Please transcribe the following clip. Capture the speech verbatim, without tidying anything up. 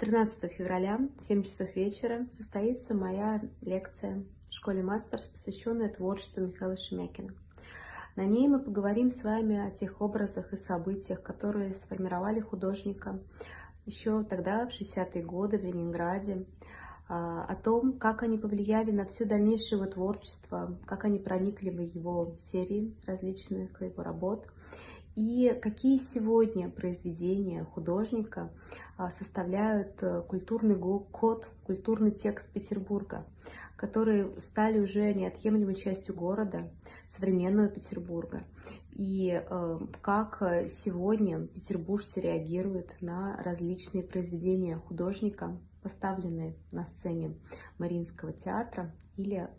тринадцатого февраля в семь часов вечера состоится моя лекция в школе Мастерс, посвященная творчеству Михаила Шемякина. На ней мы поговорим с вами о тех образах и событиях, которые сформировали художника еще тогда, в шестидесятые годы, в Ленинграде, о том, как они повлияли на все дальнейшее его творчество, как они проникли в его серии различных его работ, и какие сегодня произведения художника составляют культурный код, культурный текст Петербурга, которые стали уже неотъемлемой частью города, современного Петербурга, и как сегодня петербуржцы реагируют на различные произведения художника, поставленные на сцене Мариинского театра или